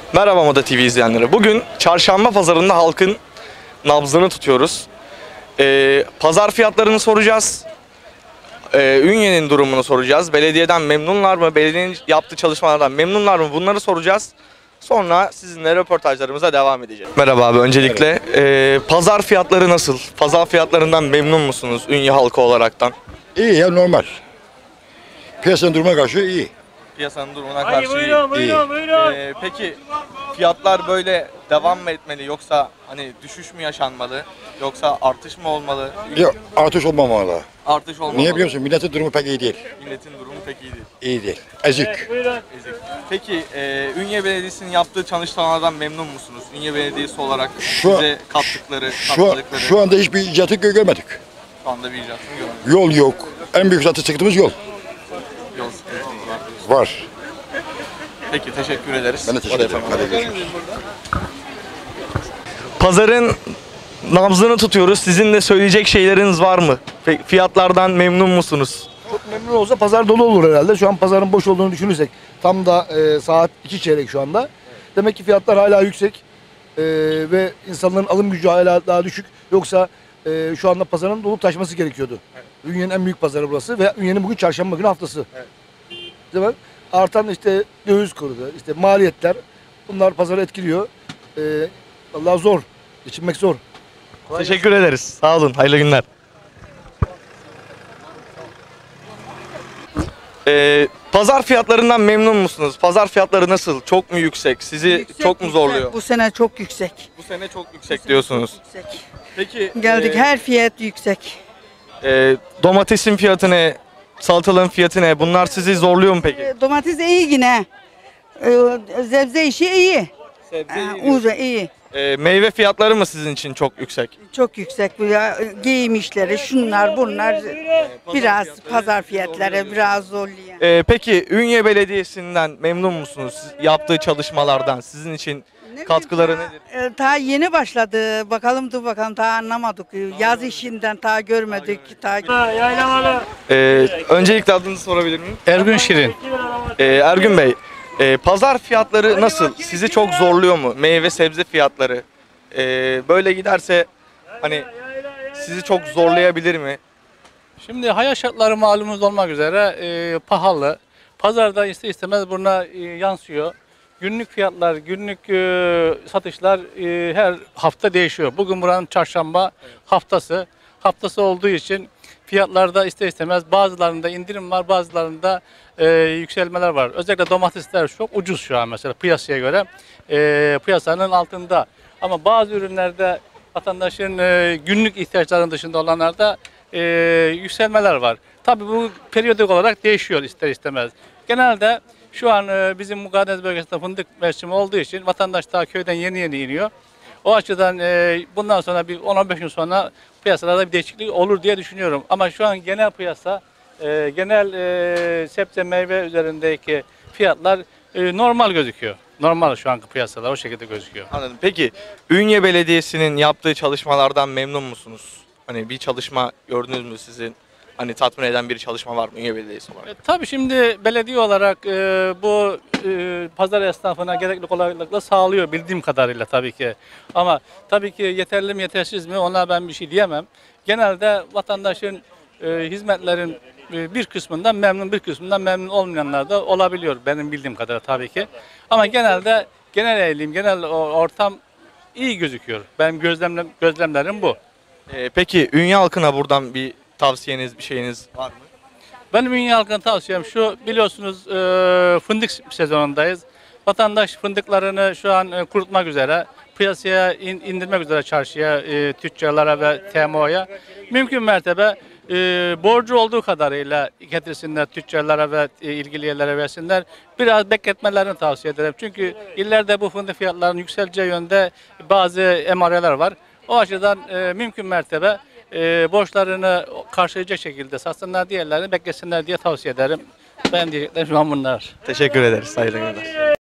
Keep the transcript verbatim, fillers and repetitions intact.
Merhaba Moda T V izleyenleri. Bugün çarşamba pazarında halkın nabzını tutuyoruz. Ee, pazar fiyatlarını soracağız. Ee, Ünye'nin durumunu soracağız. Belediyeden memnunlar mı? Belediyenin yaptığı çalışmalardan memnunlar mı? Bunları soracağız. Sonra sizinle röportajlarımıza devam edeceğiz. Merhaba abi. Öncelikle e, pazar fiyatları nasıl? Pazar fiyatlarından memnun musunuz Ünye halkı olaraktan? İyi ya, normal. Piyasanın durumuna karşı iyi. Piyasanın durumuna karşı iyi. Buyurun, buyurun, buyurun. Ee, peki fiyatlar böyle devam mı etmeli, yoksa hani düşüş mü yaşanmalı, yoksa artış mı olmalı? Yok, artış olmamalı. Artış olmalı. Niye biliyor musun? Milletin durumu pek iyi değil. Milletin durumu pek iyi değil. İyi değil. Ezik. Evet, buyurun. Ezik. Peki e, Ünye Belediyesi'nin yaptığı çalışmalardan memnun musunuz? Ünye Belediyesi olarak Şu- size kattıkları, Şu, katladıkları şu anda hiçbir icatı gö- görmedik. şu anda bir icatını görmedim. Yol yok. En büyük zaten sıkıntımız yol. Yol sıkıntısı var diyorsun. Var. Peki teşekkür ederiz. Ben de teşekkür ederim. Hadi görüşürüz. Pazarın nabzını tutuyoruz. Sizin de söyleyecek şeyleriniz var mı? Pe- Fiyatlardan memnun musunuz? Çok memnun olsa pazar dolu olur herhalde. Şu an pazarın boş olduğunu düşünürsek. Tam da e, saat iki çeyrek şu anda. Demek ki fiyatlar hala yüksek. E, ve insanların alım gücü hala daha düşük. Yoksa e, şu anda pazarın dolup taşması gerekiyordu. Ünye'nin en büyük pazarı burası ve Ünye'nin bugün çarşamba günü haftası. Değil mi? Artan işte döviz kuru, işte maliyetler, bunlar pazarı etkiliyor. E, vallahi zor. Geçinmek zor. Teşekkür ederiz. Sağ olun. Hayırlı günler. Ee, pazar fiyatlarından memnun musunuz? Pazar fiyatları nasıl? Çok mu yüksek? Sizi Yüksek, çok mu zorluyor? yüksek. Bu sene çok yüksek. Bu sene çok yüksek diyorsunuz. Yüksek. Peki Geldik e, her fiyat yüksek. e, domatesin fiyatı ne? Salatalığın fiyatı ne? Bunlar sizi zorluyor mu peki? E, Domates iyi yine. E, Zebze işi iyi. Sebze E, Uza iyi. E, meyve fiyatları mı sizin için çok yüksek? Çok yüksek bu ya. E, Giyim işleri, şunlar bunlar. Biraz fiyatları pazar sizi fiyatları zorluyor biraz zorluyor. E, peki Ünye Belediyesi'nden memnun musunuz? Siz- Yaptığı çalışmalardan sizin için Ne katkıları bileyim, nedir? ta- e, Ta yeni başladı. Bakalım dur bakalım ta anlamadık. Yaz işinden ta görmedik. Ta Yaylamalı. E, öncelikle adınızı sorabilir miyim? Ergün Şirin. E, Ergün Bey, e, pazar fiyatları nasıl? Sizi çok zorluyor mu? Meyve sebze fiyatları. E, böyle giderse hani sizi çok zorlayabilir mi? Şimdi hayat şartları malumuz olmak üzere e, pahalı. Pazarda ister istemez buna e, yansıyor. Günlük fiyatlar, günlük e, satışlar e, her hafta değişiyor. Bugün buranın çarşamba haftası. Haftası olduğu için fiyatlarda ister istemez bazılarında indirim var, bazılarında e, yükselmeler var. Özellikle domatesler çok ucuz şu an mesela piyasaya göre. E, piyasanın altında. Ama bazı ürünlerde vatandaşın e, günlük ihtiyaçlarının dışında olanlarda e, yükselmeler var. Tabii bu periyodik olarak değişiyor ister istemez. Genelde şu an e, bizim Mukaddes bölgesinde fındık mevsimi olduğu için vatandaş daha köyden yeni yeni iniyor. O açıdan e, bundan sonra bir on on beş gün sonra piyasalarda bir değişiklik olur diye düşünüyorum. Ama şu an genel piyasa, e, genel e, sebze meyve üzerindeki fiyatlar e, normal gözüküyor. Normal şu anki piyasalar o şekilde gözüküyor. Anladım. Peki Ünye Belediyesi'nin yaptığı çalışmalardan memnun musunuz? Hani bir çalışma gördünüz mü sizin? Hani tatmin eden bir çalışma var mı Ünye Belediyesi olarak? E, tabii şimdi belediye olarak e, bu e, pazar esnafına gerekli kolaylıkla sağlıyor bildiğim kadarıyla tabii ki. Ama tabii ki yeterli mi yetersiz mi ona ben bir şey diyemem. Genelde vatandaşın e, hizmetlerin e, bir kısmından memnun bir kısmından memnun olmayanlar da olabiliyor benim bildiğim kadarıyla tabii ki. Ama genelde genel eğilim, genel o- ortam iyi gözüküyor. Benim gözlemlem, gözlemlerim bu. Ee, peki Ünye halkına buradan bir tavsiyeniz, bir şeyiniz var mı? Benim Ünye halkına tavsiyem şu, biliyorsunuz e, fındık sezonundayız. Vatandaş fındıklarını şu an e, kurutmak üzere, piyasaya in, indirmek üzere çarşıya, e, tüccarlara ve T M O'ya. Mümkün mertebe e, borcu olduğu kadarıyla getirsinler tüccarlara ve e, ilgili yerlere versinler. Biraz bekletmelerini tavsiye ederim. Çünkü ileride bu fındık fiyatlarının yükseleceği yönde bazı emareler var. O açıdan e, mümkün mertebe e, borçlarını karşılayacak şekilde satsınlar, diğerlerini beklesinler diye tavsiye ederim. Ben diyeceklerim şu an bunlar. Teşekkür ederiz. Hayırlı günler.